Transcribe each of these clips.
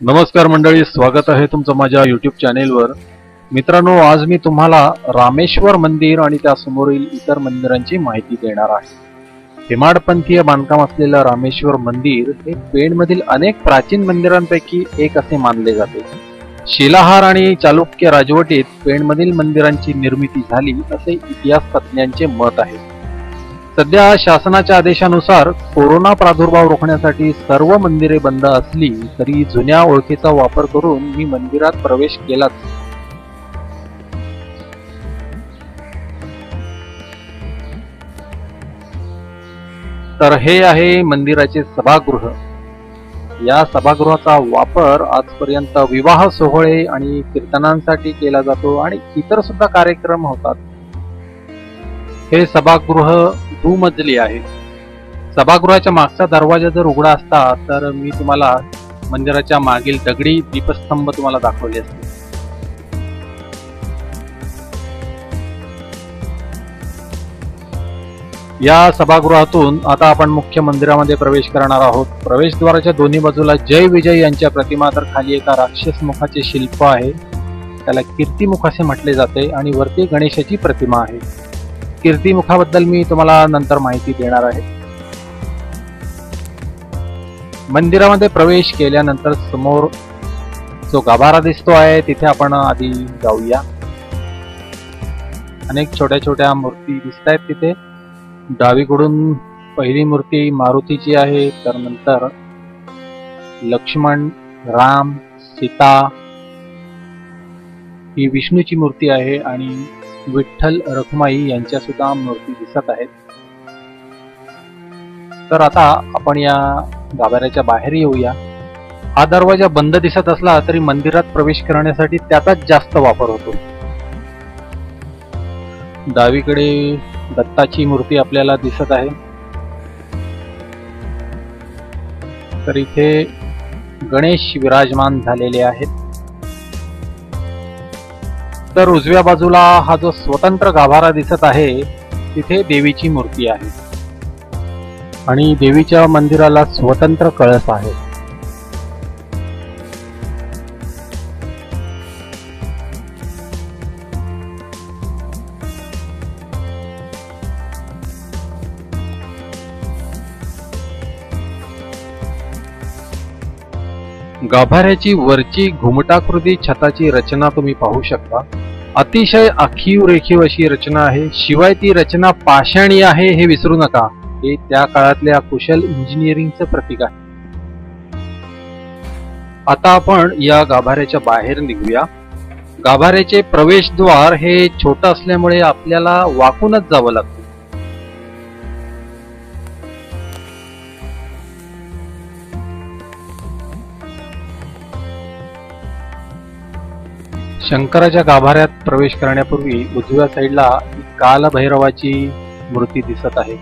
नमस्कार मंडळी, स्वागत आहे तुमचं माझ्या यूट्यूब चॅनेलवर। मित्रांनो, आज मी तुम्हाला रामेश्वर मंदिर आणि त्यासमोरील इतर मंदिरांची माहिती देणार आहे। हेमाडपंथीय बांधकाम असलेलं रामेश्वर मंदिर हे पेणमधील अनेक प्राचीन मंदिरांपैकी एक असे मानले जाते। शिलाहार आणि चालुक्य राजवटीत पेणमधील मंदिरांची निर्मिती झाली असे इतिहास तज्ञांचे मत आहे। सध्या शासनाच्या आदेशानुसार कोरोना प्रादुर्भाव रोखण्यासाठी सर्व मंदिरे बंद असली तरी जुन्या ओळखीचा वापर करून मी मंदिरात प्रवेश केलाच। तर हे आहे मंदिराचे सभागृह। या सभागृहाचा वापर आजपर्यंत विवाह सोहळे आणि कीर्तनांसाठी केला जातो आणि इतर सुद्धा कार्यक्रम होतात। हे सभागृह दुमजली आहे। सभागृहाच्या मागचा दरवाजा जर उघडा असता तर मी तुम्हाला मंदिराच्या मागील दगडी दीपस्तंभ तुम्हाला दाखवले असते। या सभागृहातून आता आपण मुख्य मंदिरामध्ये प्रवेश करणार आहोत। प्रवेशद्वाराच्या दोन्ही बाजूला जय विजय यांच्या प्रतिमा, तर खाली एका राक्षस मुखाचे शिल्प आहे, त्याला कीर्तिमुख असे म्हटले जाते, आणि वरती गणेशाची प्रतिमा आहे। कीर्तिमुखाबद्दल मी तुम्हाला नंतर माहिती देणार आहे। मंदिरामध्ये प्रवेश केल्यानंतर समोर जो गाभारा दिसतो आहे तिथे आपण आधी जाऊया। अनेक छोट्या छोट्या मूर्ती दिसत आहेत तिथे। डावीकडून पहिली मूर्ती मारुतीची आहे, तर नंतर लक्ष्मण, राम, सीता ही विष्णूची मूर्ती आहे, आणि विठ्ठल रखुमाई यांच्या सुद्धा मूर्ती दिसत आहेत। तर आता आपण या गाभाऱ्याच्या बाहेर येऊया। हा दरवाजा बंद दिसत असला तरी मंदिरात प्रवेश करण्यासाठी त्याचाच जास्त वापर होतो। डावीकडे दत्ताची मूर्ती आपल्याला दिसत आहे, तर इथे गणेश विराजमान झालेले आहेत। तर उजव्या बाजूला हा जो स्वतंत्र गाभारा दिसत आहे तिथे देवीची मूर्ती आहे, आणि देवीच्या मंदिराला स्वतंत्र कळस आहे। गाभाऱ्याची वरची घुमटाकृती छताची रचना तुम्ही पाहू शकता। अतिशय आखीव रेखीव अशी रचना आहे, शिवाय ती रचना पाषाणी आहे हे विसरू नका। हे त्या काळातल्या कुशल इंजिनिअरिंगचं प्रतीक आहे। आता आपण या गाभाऱ्याच्या बाहेर निघूया। गाभाऱ्याचे प्रवेशद्वार हे छोटं असल्यामुळे आपल्याला वाकूनच जावं लागतं। शंकराच्या गाभाऱ्यात प्रवेश करण्यापूर्वी उजव्या साईडला कालभैरवाची मूर्ती दिसत आहे।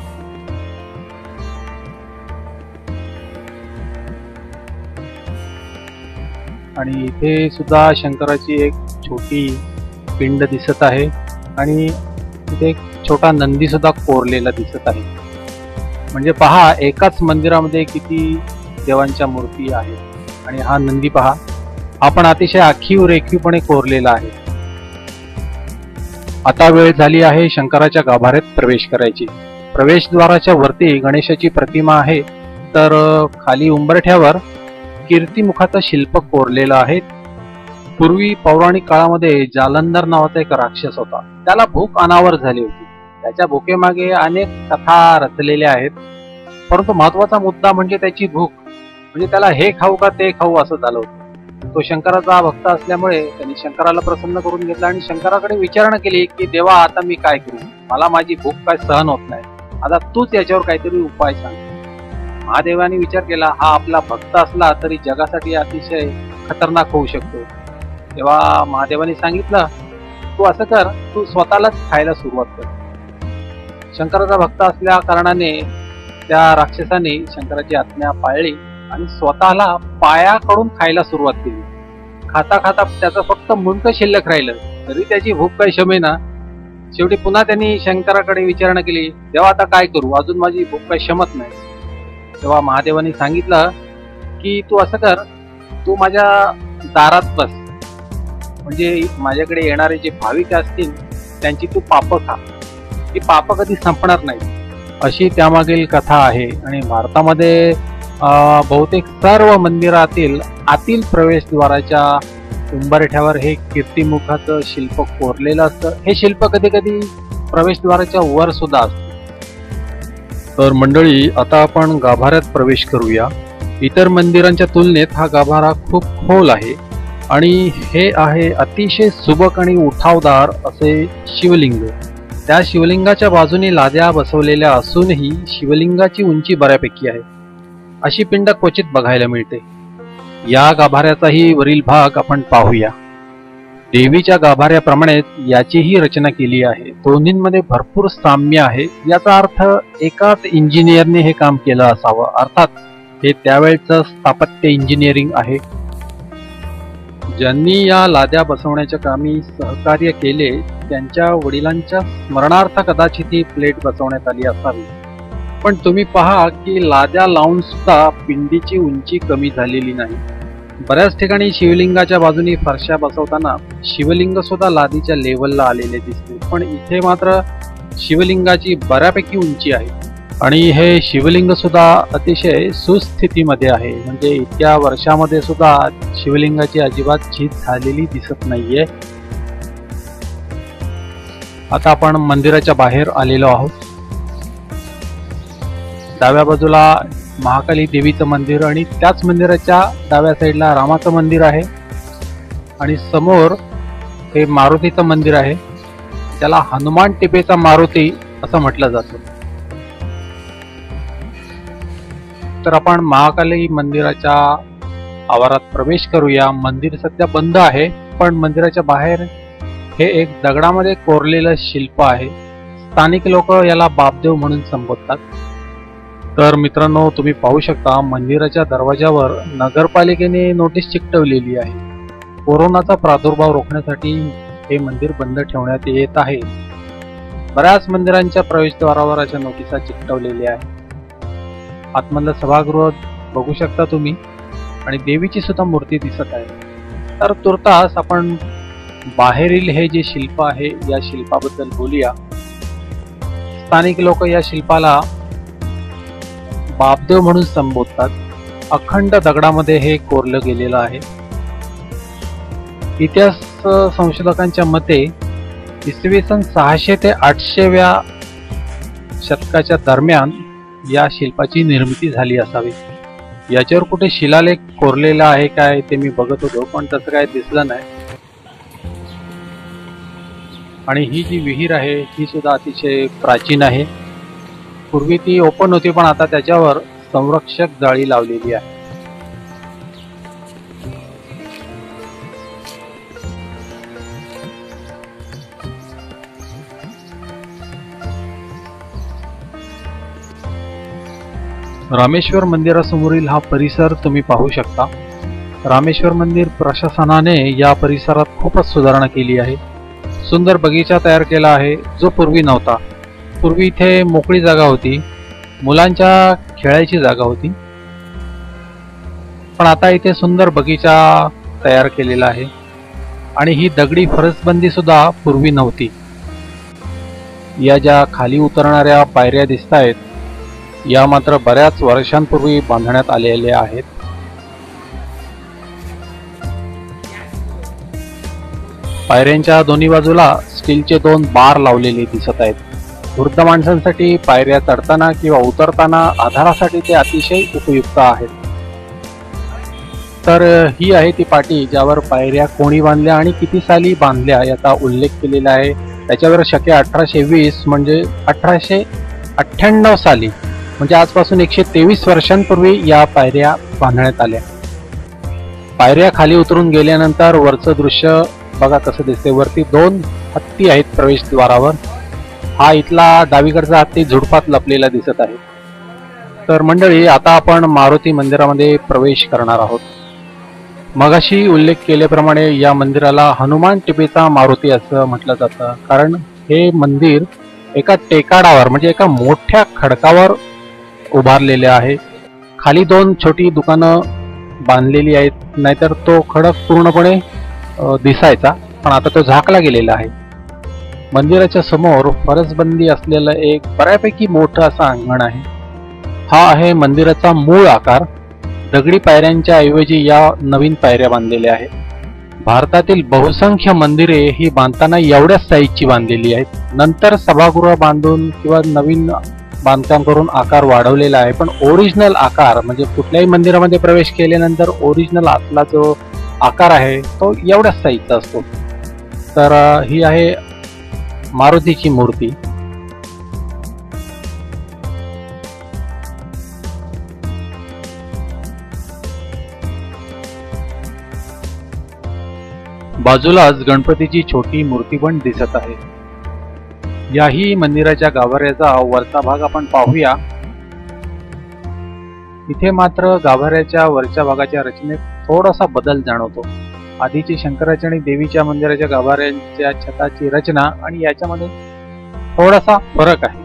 आणि इथे सुद्धा शंकराची एक छोटी पिंड दिसत आहे, आणि इथे एक छोटा नंदी सुद्धा कोरलेला दिसत आहे। म्हणजे पहा, एकाच मंदिरामध्ये किती देवांच्या मूर्ती आहेत। आणि हा नंदी पहा, आपण अतिशय आखीव रेखीवपणे कोरलेला आहे। आता वेळ झाली आहे शंकराच्या गाभाऱ्यात प्रवेश करायची। प्रवेशद्वाराच्या वरती गणेशाची प्रतिमा आहे, तर खाली उंबरठ्यावर कीर्तिमुखाचं शिल्प कोरलेलं आहे। पूर्वी पौराणिक काळामध्ये जालंधर नावाचा एक राक्षस होता, त्याला भूक अनावर झाली होती। त्याच्या भुकेमागे अनेक कथा रचलेल्या आहेत, परंतु महत्वाचा मुद्दा म्हणजे त्याची भूक। म्हणजे त्याला हे खाऊ का ते खाऊ असं झालं होतं। तो शंकराचा भक्त असल्यामुळे त्यांनी शंकराला प्रसन्न करून घेतला आणि शंकराकडे विचारणा केली की देवा, आता मी काय करू, मला माझी भूक काय सहन होत नाही, आता तूच याच्यावर काहीतरी उपाय सांग। महादेवाने विचार केला, हा आपला भक्त असला तरी जगासाठी अतिशय खतरनाक होऊ शकतो। तेव्हा महादेवाने सांगितलं, तू असं कर, तू स्वतःलाच खायला सुरुवात कर। शंकराचा भक्त असल्या कारणाने त्या राक्षसाने शंकराची आज्ञा पाळली आणि स्वतःला पायाकडून खायला सुरुवात केली। खाता खाता त्याचं फक्त मुंडकं शिल्लक राहिलं, तरी त्याची भूक काही शमेना। शेवटी पुन्हा त्यांनी शंकराकडे विचारणा केली, देवा आता काय करू, अजून माझी भूक काही शमत नाही। तेव्हा महादेवाने सांगितलं की तू असं कर, तू माझ्या दारात बस, म्हणजे माझ्याकडे येणारे जे भाविक असतील त्यांची तू पाप खा, ती पाप कधी संपणार नाही, अशी त्यामागील कथा आहे. आणि भारतामध्ये बहुतेक सर्व मंदिरातील आतील प्रवेशद्वाराच्या उंबरठ्यावर हे कीर्तिमुखाचं शिल्प कोरलेलं असतं. हे शिल्प कधी कधी प्रवेशद्वाराच्या वर सुद्धा असतं. तर मंडळी, आता आपण गाभाऱ्यात प्रवेश करूया. इतर मंदिरांच्या तुलनेत हा गाभारा खूप खोल आहे आणि हे आहे अतिशय सुबक आणि उठावदार असे शिवलिंग. त्या शिवलिंगाच्या बाजूने लाद्या बसवलेल्या असूनही शिवलिंगाची उंची बऱ्यापैकी आहे. अशी पिंड क्वचित बघायला मिळते. या गाभाऱ्याचाही वरील भाग आपण पाहूया. देवीच्या गाभाऱ्याप्रमाणेच याचीही रचना केली आहे. दोन्हींमध्ये भरपूर साम्य आहे. याचा अर्थ एकाच इंजिनियरने हे काम केलं असावं. अर्थात हे त्यावेळचं स्थापत्य इंजिनिअरिंग आहे. ज्यांनी या लाद्या बसवण्याच्या कामी सहकार्य केले त्यांच्या वडिलांच्या स्मरणार्थ कदाचित ही प्लेट बसवण्यात आली असावी. पण तुम्ही पहा की लाद्या लावून सुद्धा पिंडीची उंची कमी झालेली नाही. बऱ्याच ठिकाणी शिवलिंगाच्या बाजूने फरशा बसवताना शिवलिंग सुद्धा लादीच्या लेवलला आलेले दिसते, पण इथे मात्र शिवलिंगाची बऱ्यापैकी उंची आहे आणि हे शिवलिंग सुद्धा अतिशय सुस्थितीमध्ये आहे. म्हणजे इतक्या वर्षामध्ये सुद्धा शिवलिंगाची अजिबात झीज झालेली दिसत नाहीये. आता आपण मंदिराच्या बाहेर आलेलो आहोत. डाव्या बाजूला महाकाली देवीचं मंदिर आणि त्याच मंदिराच्या डाव्या साईडला रामाचं मंदिर आहे आणि समोर हे मारुतीचं मंदिर आहे. त्याला हनुमान टिपेचा मारुती असं म्हटलं जातं. तर आपण महाकाली मंदिराच्या आवारात प्रवेश करूया. मंदिर सध्या बंद आहे, पण मंदिराच्या बाहेर हे एक दगडामध्ये कोरलेलं शिल्प आहे. स्थानिक लोक याला बापदेव म्हणून संबोधतात. तर मित्रांनो, तुम्ही पाहू शकता मंदिराच्या दरवाजावर नगरपालिकेने नोटीस चिकटवलेली आहे. कोरोनाचा प्रादुर्भाव रोखण्यासाठी हे मंदिर बंद ठेवण्यात येत आहे. बऱ्याच मंदिरांच्या प्रवेशद्वारावर अशा नोटिसा चिकटवलेल्या आहेत. आतमधलं सभागृह बघू शकता तुम्ही आणि देवीची सुद्धा मूर्ती दिसत आहे. तर तुर्तास आपण बाहेरील हे जे शिल्प आहे या शिल्पाबद्दल बोलूया. स्थानिक लोक या शिल्पाला बापदेव म्हणून संबोधतात. अखंड दगडामध्ये हे कोरलं गेलेलं आहे. इतिहास संशोधकांच्या मते इसवी सन 600 ते 800व्या शतकाच्या दरम्यान या शिल्पाची निर्मिती झाली असावी. याच्यावर कुठे शिलालेख कोरलेला आहे काय ते मी बघत होतो, पण तसं काय दिसलं नाही. आणि ही जी विहीर आहे ही सुद्धा अतिशय प्राचीन आहे. पूर्वी ती ओपन होती, पण आता त्याच्यावर संरक्षक जाळी लावलेली आहे. रामेश्वर मंदिरासमोरील हा परिसर तुम्ही पाहू शकता. रामेश्वर मंदिर प्रशासनाने या परिसरात खूपच सुधारणा केली आहे. सुंदर बगीचा तयार केला आहे जो पूर्वी नव्हता. पूर्वी इथे मोकळी जागा होती, मुलांच्या खेळायची जागा होती, पण आता इथे सुंदर बगीचा तयार केलेला आहे. आणि ही दगडी फरसबंदी सुद्धा पूर्वी नव्हती. या ज्या खाली उतरणाऱ्या पायऱ्या दिसत आहेत या मात्र बऱ्याच वर्षांपूर्वी बांधण्यात आलेल्या आहेत. पायऱ्यांच्या दोन्ही बाजूला स्टीलचे 2 बार लावलेले दिसत आहेत. वृद्ध माणसांसाठी पायऱ्या चढताना किंवा उतरताना आधारासाठी ते अतिशय उपयुक्त आहेत. तर ही आहे ती पाटी ज्यावर पायऱ्या कोणी बांधल्या आणि किती साली बांधल्या याचा उल्लेख केलेला आहे. त्याच्यावर शके 1820 म्हणजे 1898 साली, म्हणजे आजपासून 123 वर्षांपूर्वी या पायऱ्या बांधण्यात आल्या. पायऱ्या खाली उतरून गेल्यानंतर वरचं दृश्य बघा कसं दिसते. वरती 2 हत्ती आहेत प्रवेशद्वारावर. हा इथला डावीकडचा हत्ती झुडपात लपलेला दिसत आहे. तर मंडळी, आता आपण मारुती मंदिरामध्ये प्रवेश करणार आहोत. मगाशी उल्लेख केल्याप्रमाणे या मंदिराला हनुमान टिपेचा मारुती असं म्हटलं जातं, कारण हे मंदिर एका टेकाडावर म्हणजे एका मोठ्या खडकावर उभारलेले आहे. खाली 2 छोटी दुकानं बांधलेली आहेत, नाहीतर तो खडक पूर्णपणे दिसायचा, पण आता तो झाकला गेलेला आहे. मंदिराच्या समोर फरसबंदी असलेलं एक बऱ्यापैकी मोठं असं अंगण आहे. हा आहे मंदिराचा मूळ आकार. दगडी पायऱ्यांच्या ऐवजी या नवीन पायऱ्या बांधलेल्या आहेत. भारतातील बहुसंख्य मंदिरे ही बांधताना एवढ्याच साईजची बांधलेली आहेत. नंतर सभागृह बांधून किंवा नवीन बांधकाम करून आकार वाढवलेला आहे, पण ओरिजिनल आकार म्हणजे कुठल्याही मंदिरामध्ये प्रवेश केल्यानंतर ओरिजिनल आतला जो आकार आहे तो एवढ्याच साईजचा असतो. तर ही आहे मारुतीची मूर्ती. बाजूलाच गणपतीची छोटी मूर्ती पण दिसत आहे. याही मंदिराच्या गाभाऱ्याचा वरचा भाग आपण पाहूया. इथे मात्र गाभाऱ्याच्या वरच्या भागाच्या रचनेत थोडासा बदल जाणवतो. आधीची शंकराच्या आणि देवीच्या मंदिराच्या गाभाऱ्यांच्या छताची रचना आणि याच्यामध्ये थोडासा फरक आहे.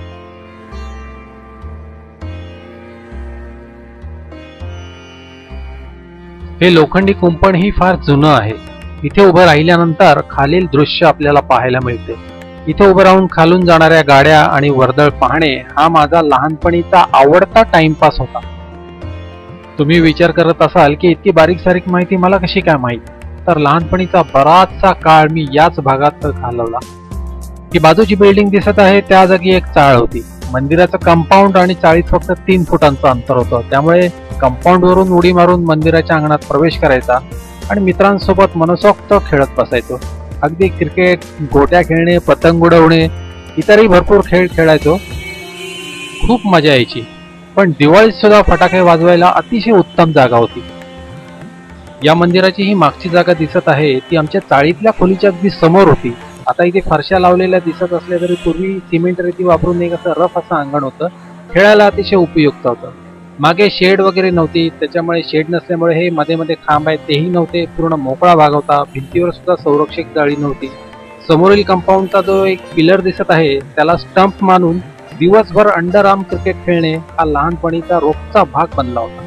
हे लोखंडी कुंपण ही फार जुनं आहे. इथे उभं राहिल्यानंतर खालील दृश्य आपल्याला पाहायला मिळते. इथे उभं राहून खालून जाणाऱ्या गाड्या आणि वर्दळ पाहणे हा माझा लहानपणीचा आवडता टाइमपास होता. तुम्ही विचार करत असाल की इतकी बारीक सारीक माहिती मला कशी काय माहित, तर लहानपणीचा बराचसा काळ मी याच भागात घालवला. ही बाजूची बिल्डिंग दिसत आहे त्या जागी एक चाळ होती. मंदिराचं कंपाऊंड आणि चाळीत फक्त 3 फुटांचं अंतर होतं, त्यामुळे कंपाऊंड वरून उडी मारून मंदिराच्या अंगणात प्रवेश करायचा आणि मित्रांसोबत मनसोक्त खेळत बसायचो. अगदी क्रिकेट, गोट्या खेळणे, पतंग उडवणे, इतरही भरपूर खेळ खेळायचो. खूप मजा यायची. पण दिवाळीत सुद्धा फटाके वाजवायला अतिशय उत्तम जागा होती. या मंदिराची ही मागची जागा दिसत आहे ती आमच्या चाळीतल्या खोलीच्या अगदी समोर होती. आता इथे फरशा लावलेल्या दिसत असल्या तरी पूर्वी सिमेंट रेती वापरून एक असं रफ असं अंगण होतं. खेळायला अतिशय उपयुक्त होतं. मागे शेड वगैरे नव्हती, त्याच्यामुळे शेड नसल्यामुळे हे मध्ये मध्ये खांब आहेत तेही नव्हते. पूर्ण मोकळा भाग होता. भिंतीवर सुद्धा संरक्षक जाळी नव्हती. समोरील कंपाऊंडचा जो एक पिलर दिसत आहे त्याला स्टंप मानून दिवसभर अंडरआर्म क्रिकेट खेळणे हा लहानपणीचा रोजचा भाग बनला होता.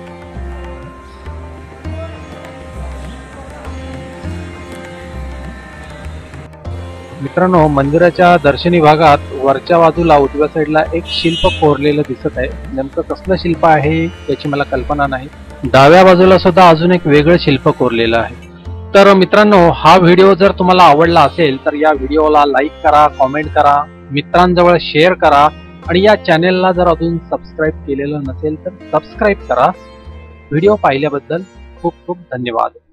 मित्रांनो, मंदिराच्या दर्शनी भागात वरच्या बाजूला उजव्या साईडला एक शिल्प कोरलेलं दिसत आहे. नेमकं कसलं शिल्प आहे याची मला कल्पना नाही. डाव्या बाजूला सुद्धा अजून एक वेगळं शिल्प कोरलेलं आहे. तर मित्रांनो, हा व्हिडिओ जर तुम्हाला आवडला असेल तर या व्हिडिओला लाईक करा, कॉमेंट करा, मित्रांजवळ शेअर करा आणि या चॅनेलला जर अजून सबस्क्राईब केलेलं नसेल तर सबस्क्राईब करा. व्हिडिओ पाहिल्याबद्दल खूप खूप धन्यवाद.